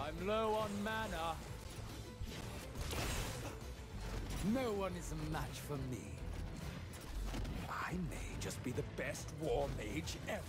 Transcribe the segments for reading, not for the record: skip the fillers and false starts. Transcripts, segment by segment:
I'm low on mana. No one is a match for me. I may just be the best war mage ever.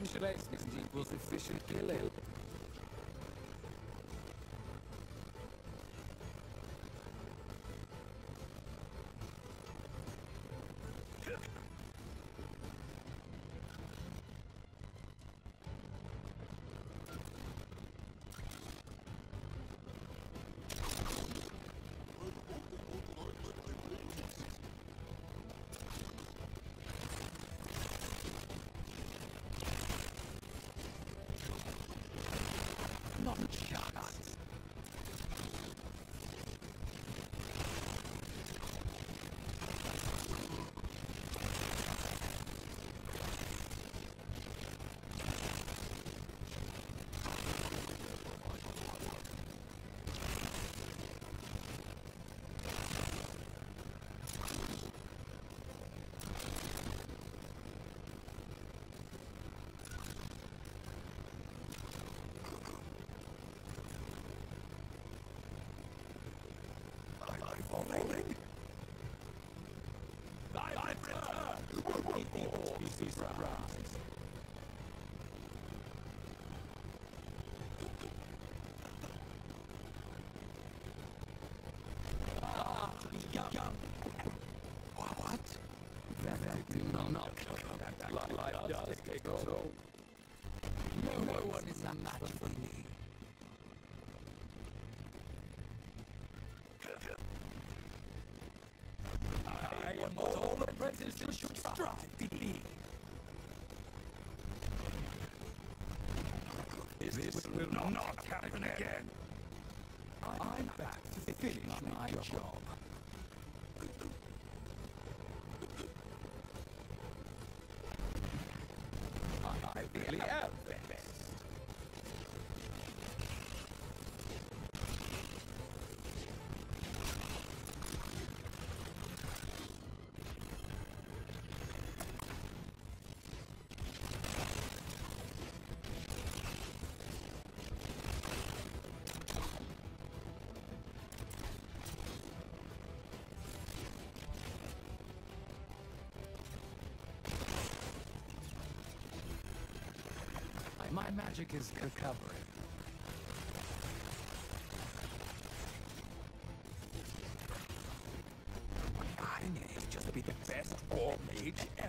Placement equals efficient killing. Not a chance. What? That did not that life does take a toll. No one is a match for me. I am what all apprentices should strive to be. This will not happen again. I'm back to finish my job. I really am the best. My magic is recovering. I may just be the best war mage ever.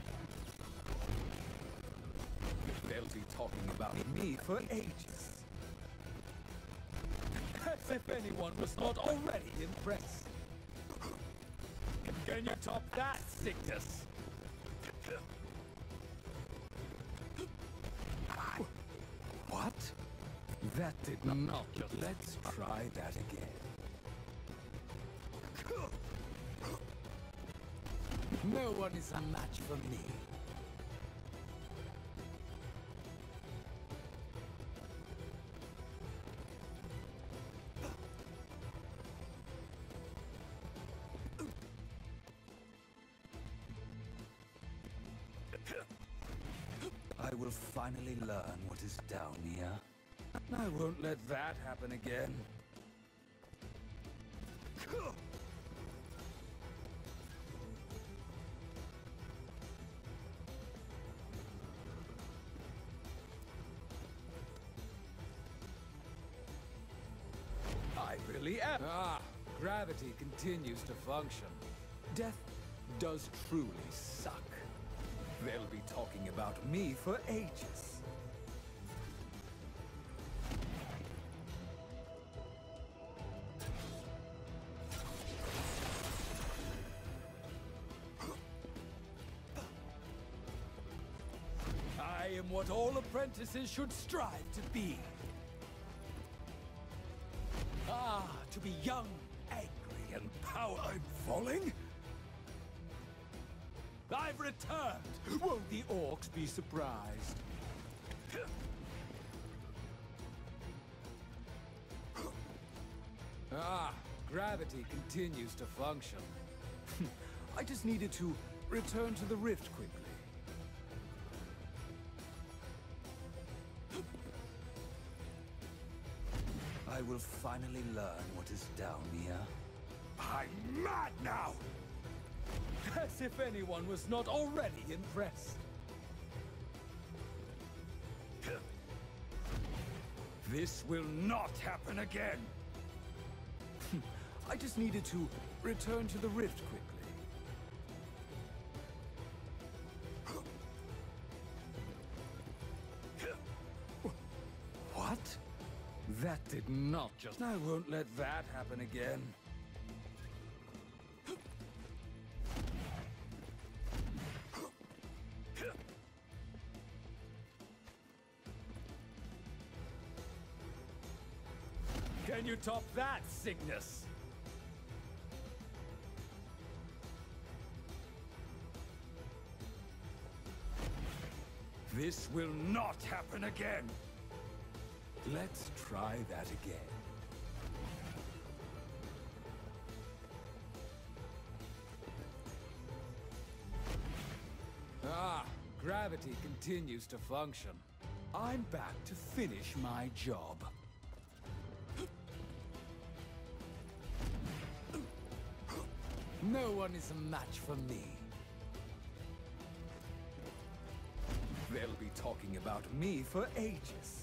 They'll be talking about me for ages. As if anyone was not already impressed. Can you top that, sickness? What? That did not just... Let's try that again. No one is a match for me. I will finally learn what is down here. I won't let that happen again. I really am. Gravity continues to function. Death does truly suck. They'll be talking about me for ages. I am what all apprentices should strive to be. To be young, angry, and powerful. I'm falling? I've returned! Won't the Orcs be surprised? Gravity continues to function. I just needed to return to the rift quickly. I will finally learn what is down here. I'm mad now! As if anyone was not already impressed. This will not happen again! I just needed to return to the rift quickly. What? That did not just... I won't let that happen again. Can you top that, Cygnus? This will not happen again! Let's try that again. Ah, gravity continues to function. I'm back to finish my job. No one is a match for me. They'll be talking about me for ages.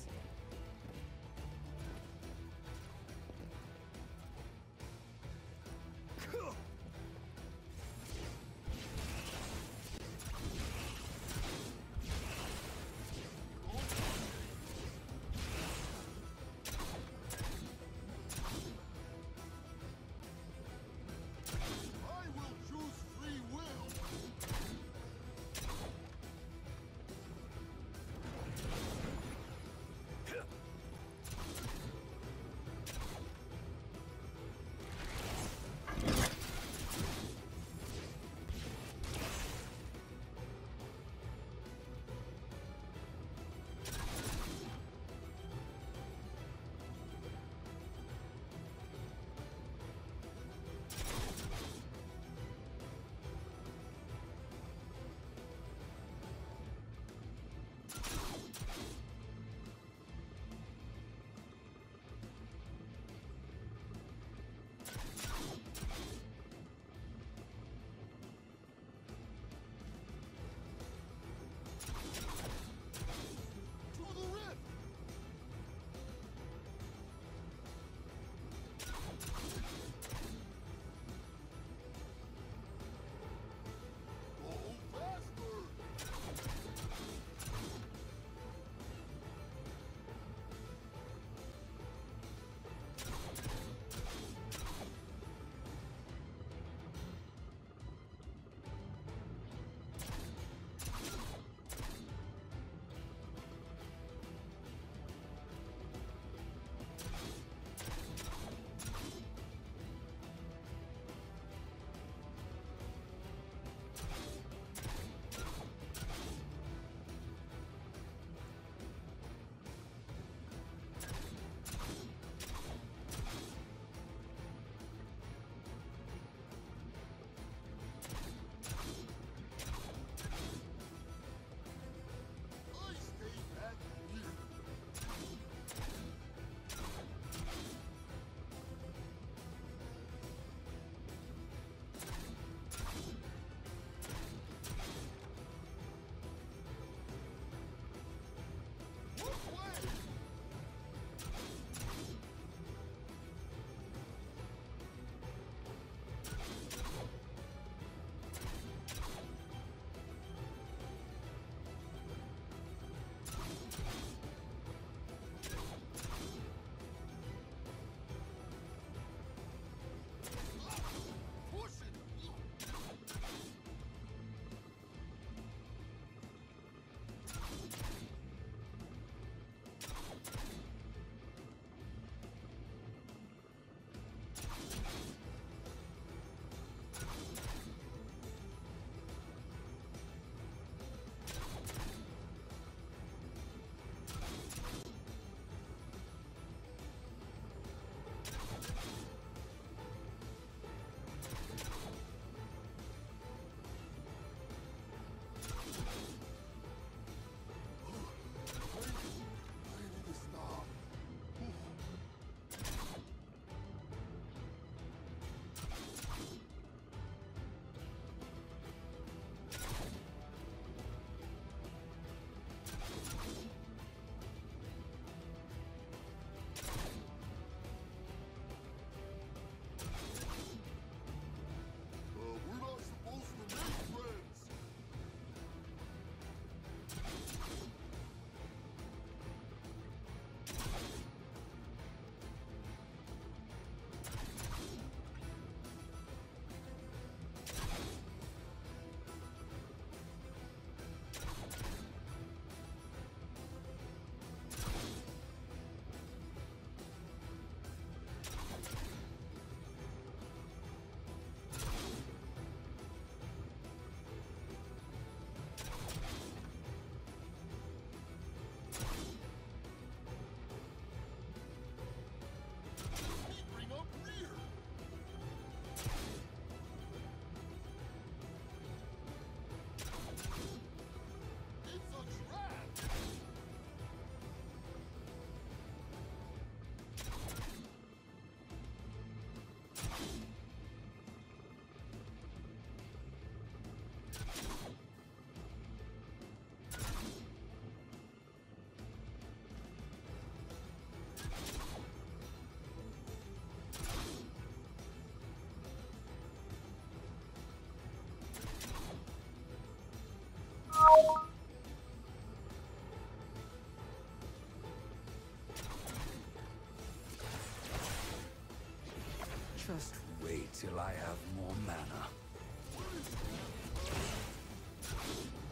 Just wait till I have more mana.